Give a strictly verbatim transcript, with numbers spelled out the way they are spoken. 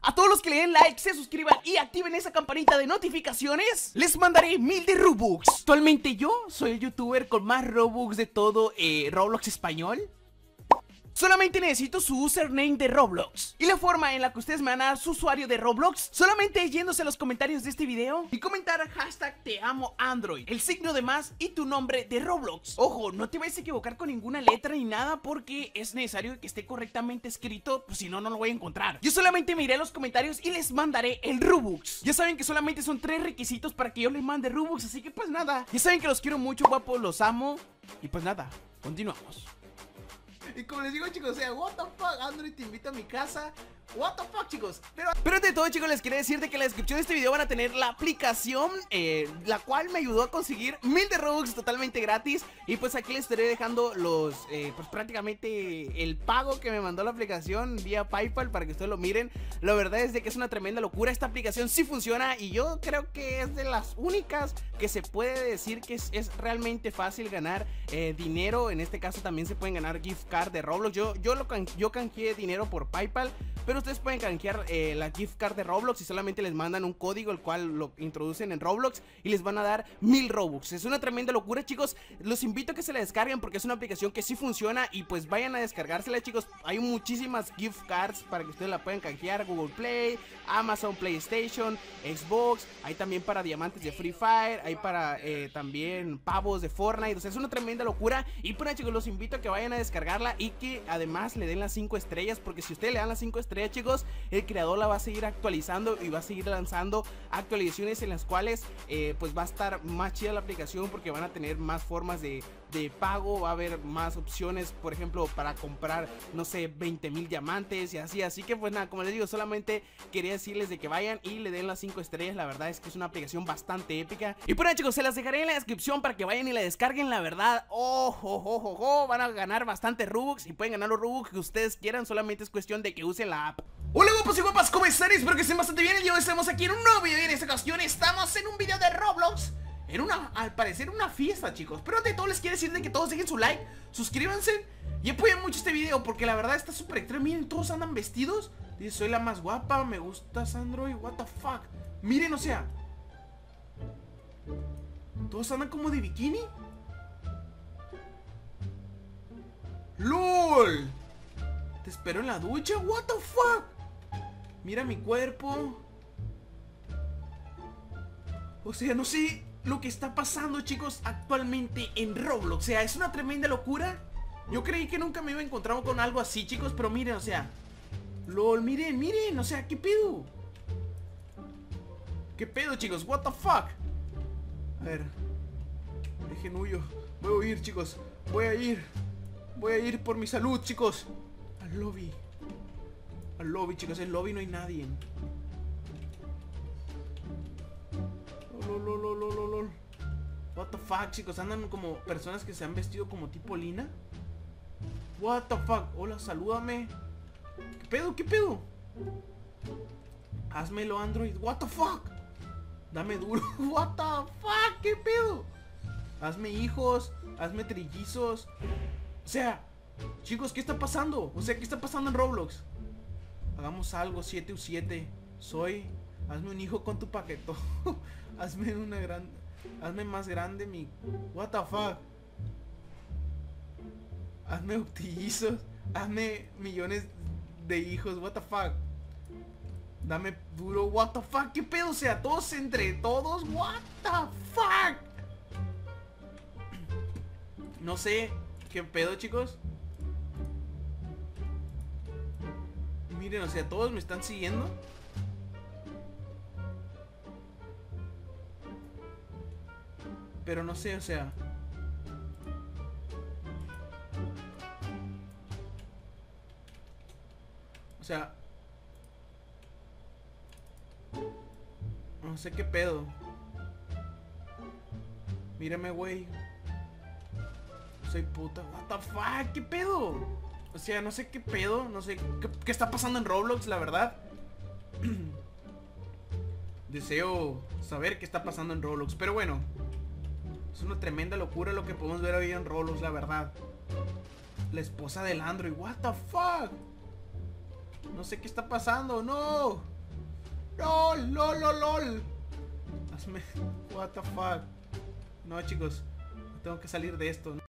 A todos los que le den like, se suscriban y activen esa campanita de notificaciones, les mandaré mil de Robux. Actualmente yo soy el youtuber con más Robux de todo eh, Roblox español. Solamente necesito su username de Roblox. Y la forma en la que ustedes me van a dar su usuario de Roblox solamente es yéndose a los comentarios de este video y comentar hashtag te amo Android, el signo de más y tu nombre de Roblox. Ojo, no te vayas a equivocar con ninguna letra ni nada, porque es necesario que esté correctamente escrito, pues si no, no lo voy a encontrar. Yo solamente me iré a los comentarios y les mandaré el Robux. Ya saben que solamente son tres requisitos para que yo les mande Robux, así que pues nada. Ya saben que los quiero mucho, guapos, los amo. Y pues nada, continuamos. Y como les digo, chicos, o sea, what the fuck, Android te invita a mi casa. What the fuck, chicos. Pero, pero ante todo, chicos, les quería decir de que en la descripción de este video van a tener la aplicación eh, la cual me ayudó a conseguir mil de Robux totalmente gratis. Y pues aquí les estaré dejando los, eh, pues prácticamente el pago que me mandó la aplicación vía PayPal para que ustedes lo miren. La verdad es de que es una tremenda locura. Esta aplicación sí funciona y yo creo que es de las únicas que se puede decir que es, es realmente fácil ganar eh, dinero. En este caso también se pueden ganar gift card de Roblox. Yo, yo, lo can yo canjeé dinero por PayPal, pero ustedes pueden canjear eh, la gift card de Roblox y solamente les mandan un código el cual lo introducen en Roblox y les van a dar mil Robux. Es una tremenda locura, chicos. Los invito a que se la descarguen porque es una aplicación que sí funciona y pues vayan a descargársela, chicos. Hay muchísimas gift cards para que ustedes la puedan canjear: Google Play, Amazon, PlayStation, Xbox. Hay también para diamantes de Free Fire, hay para eh, también pavos de Fortnite. O sea, es una tremenda locura. Y pues, chicos, los invito a que vayan a descargarla y que además le den las cinco estrellas, porque si ustedes le dan las cinco estrellas, chicos, el creador la va a seguir actualizando y va a seguir lanzando actualizaciones en las cuales eh, pues va a estar más chida la aplicación, porque van a tener más formas de, de pago, va a haber más opciones, por ejemplo, para comprar, no sé, veinte mil diamantes y así. Así que pues nada, como les digo, solamente quería decirles de que vayan y le den las cinco estrellas. La verdad es que es una aplicación bastante épica. Y pues nada, chicos, se las dejaré en la descripción para que vayan y la descarguen. La verdad, oh, oh, oh, oh, oh, van a ganar bastante Robux y pueden ganar los Robux que ustedes quieran. Solamente es cuestión de que usen la app. Hola guapos y guapas, ¿cómo están? Espero que estén bastante bien. Y hoy estamos aquí en un nuevo video y en esta ocasión estamos en un video de Roblox. En una, al parecer, una fiesta, chicos. Pero ante todo les quiero decir de que todos dejen su like, suscríbanse y apoyen mucho este video, porque la verdad está súper extremo. Miren, todos andan vestidos. Dice, soy la más guapa, me gustas Android, what the fuck. Miren, o sea, todos andan como de bikini. LOL. Te espero en la ducha, what the fuck. Mira mi cuerpo. O sea, no sé lo que está pasando, chicos, actualmente en Roblox. O sea, es una tremenda locura. Yo creí que nunca me iba a encontrar con algo así, chicos, pero miren, o sea, LOL, miren, miren, o sea, ¿qué pedo? ¿Qué pedo, chicos? What the fuck. A ver, dejen huyo. Voy a huir, chicos. Voy a ir. Voy a ir por mi salud, chicos. Al lobby. Al lobby, chicos. En el lobby no hay nadie. Lol, lol, lol, lol, lol. What the fuck, chicos. Andan como personas que se han vestido como tipo Lina. What the fuck. Hola, salúdame. ¿Qué pedo? ¿Qué pedo? Házmelo, Android. What the fuck. Dame duro. What the fuck. ¿Qué pedo? Hazme hijos. Hazme trillizos. O sea, chicos, ¿qué está pasando? O sea, ¿qué está pasando en Roblox? Hagamos algo, siete u siete. Soy... Hazme un hijo con tu paqueto. Hazme una gran... Hazme más grande mi... What the fuck. Hazme octillizos. Hazme millones de hijos. What the fuck. Dame duro. What the fuck. ¿Qué pedo? O sea, todos entre todos. What the fuck. No sé qué pedo, chicos. Miren, o sea, todos me están siguiendo. Pero no sé, o sea, O sea, no sé qué pedo. Mírame, güey. Soy puta. What the fuck, ¿qué pedo? O sea, no sé qué pedo. No sé qué, qué está pasando en Roblox, la verdad. Deseo saber qué está pasando en Roblox. Pero bueno, es una tremenda locura lo que podemos ver hoy en Roblox, la verdad. La esposa del Android. What the fuck. No sé qué está pasando. No. LOL, lol, lol, lol. Hazme... What the fuck. No, chicos. Tengo que salir de esto.